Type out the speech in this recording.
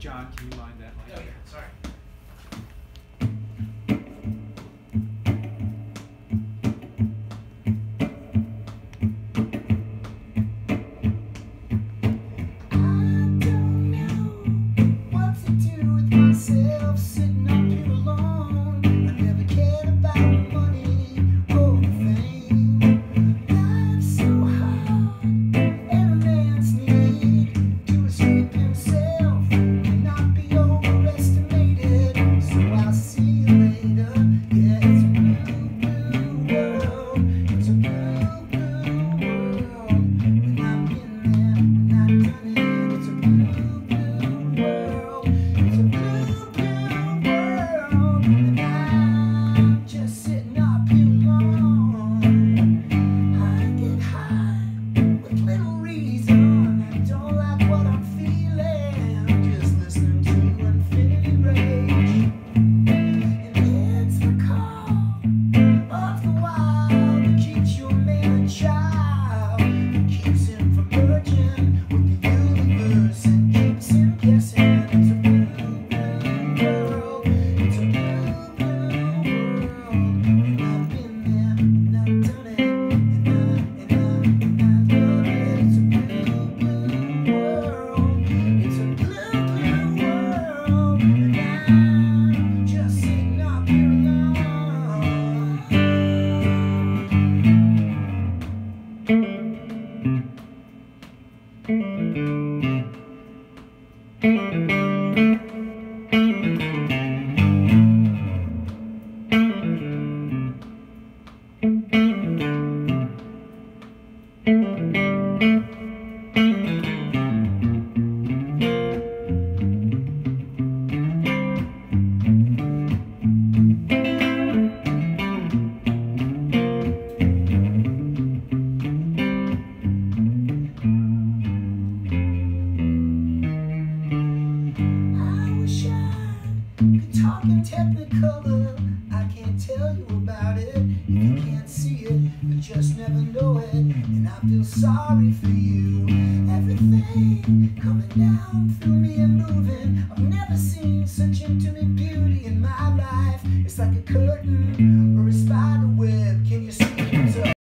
John, can you mind that mic? Oh, yeah, sorry. Myself sitting up here alone. I never cared about money or the fame. Life's so hard, and a man's need to escape himself cannot be overestimated. So I'll see you later. Yeah, it's a blue, blue world. It's a blue, blue world. And I've been there and I've done it. It's a blue, blue world. It's a blue Talking technicolor, I can't tell you about it. If you can't see it, you just never know it. And I feel sorry for you. Everything coming down through me and moving. I've never seen such intimate beauty in my life. It's like a curtain or a spider web. Can you see it?